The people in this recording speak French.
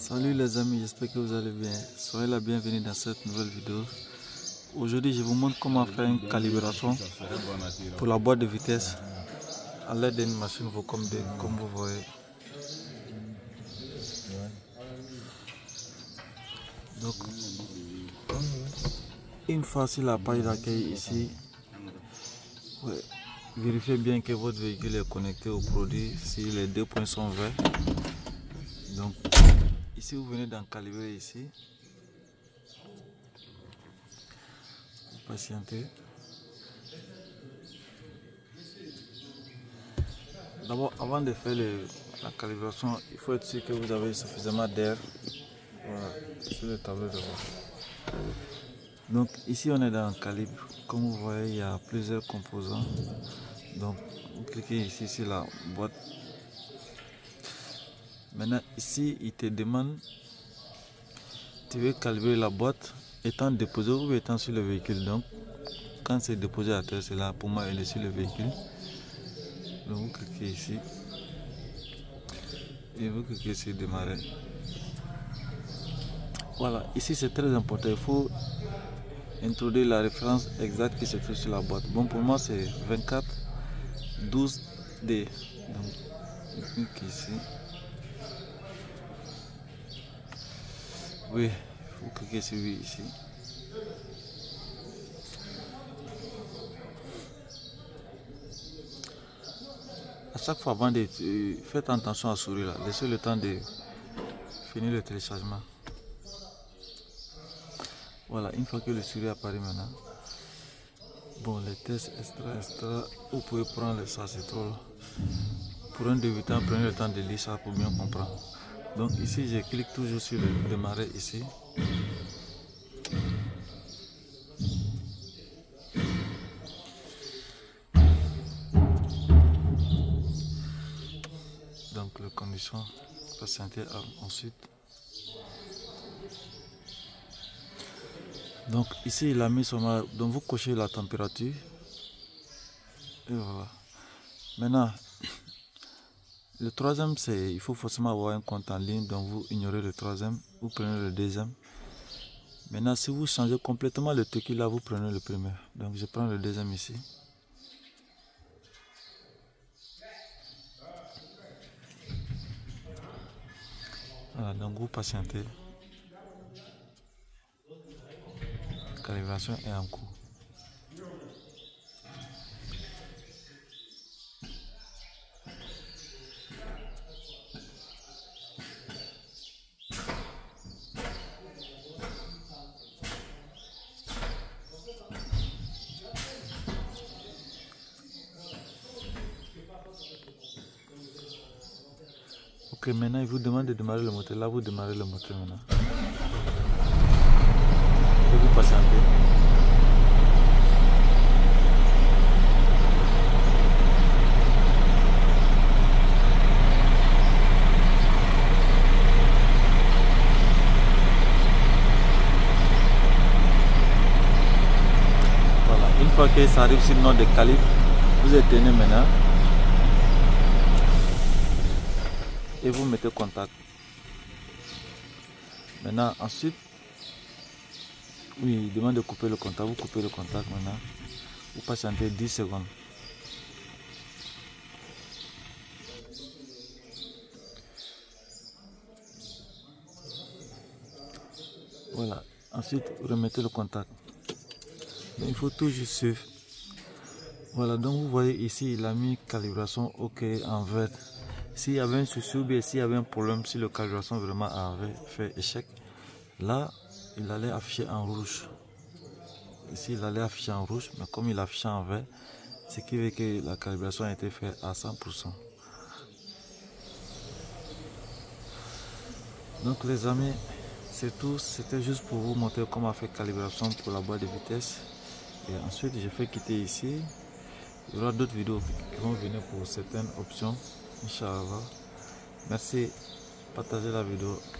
Salut les amis, j'espère que vous allez bien. Soyez la bienvenue dans cette nouvelle vidéo. Aujourd'hui, je vous montre comment faire une calibration pour la boîte de vitesse à l'aide d'une machine comme vous voyez. Donc, une fois sur la page d'accueil ici, vérifiez bien que votre véhicule est connecté au produit si les deux points sont verts. Donc, ici vous venez d'en calibrer ici. Patientez. D'abord, avant de faire la calibration, il faut être sûr que vous avez suffisamment d'air. Voilà, sur le tableau de bord. Donc ici on est dans le calibre. Comme vous voyez, il y a plusieurs composants. Donc vous cliquez ici sur la boîte. Maintenant ici il te demande, tu veux calibrer la boîte étant déposée ou étant sur le véhicule. Donc quand c'est déposé à terre, c'est là. Pour moi elle est sur le véhicule. Donc vous cliquez ici et vous cliquez sur démarrer. Voilà, ici c'est très important, il faut introduire la référence exacte qui se trouve sur la boîte. Bon, pour moi c'est 24 12D. Donc je clique ici. Oui, il faut cliquer sur oui ici. À chaque fois, avant de faites attention à sourire là, laissez le temps de finir le téléchargement. Voilà, une fois que le sourire apparaît maintenant, bon, les tests extra, vous pouvez prendre ça, c'est trop long. Pour un débutant, prenez le temps de lire ça pour bien comprendre. Donc ici, je clique toujours sur le démarrer ici. Donc le condition, patienter ensuite. Donc ici il a mis son marque, donc vous cochez la température et voilà. Maintenant le troisième, c'est il faut forcément avoir un compte en ligne, donc vous ignorez le troisième, vous prenez le deuxième. Maintenant si vous changez complètement le truc là, vous prenez le premier. Donc je prends le deuxième ici. Voilà, donc vous patientez. La calibration est en cours. Ok, maintenant il vous demande de démarrer le moteur. Là, vous démarrez le moteur maintenant. Et vous patientez. Voilà, une fois que ça arrive sur le nom de calibre, vous éteignez maintenant. Et vous mettez contact. Maintenant, ensuite, oui, il demande de couper le contact. Vous coupez le contact maintenant. Vous patientez 10 secondes. Voilà. Ensuite, vous remettez le contact. Donc, il faut toujours suivre. Voilà, donc vous voyez ici, il a mis calibration OK en vert. S'il y avait un souci ou bien s'il y avait un problème, si le calibration vraiment avait fait échec, là, il allait afficher en rouge. Ici, il allait afficher en rouge, mais comme il affiche en vert, ce qui veut que la calibration a été faite à 100%. Donc les amis, c'est tout. C'était juste pour vous montrer comment faire calibration pour la boîte de vitesse. Et ensuite, je fais quitter ici. Il y aura d'autres vidéos qui vont venir pour certaines options. Inch'Allah. Merci. Partagez la vidéo.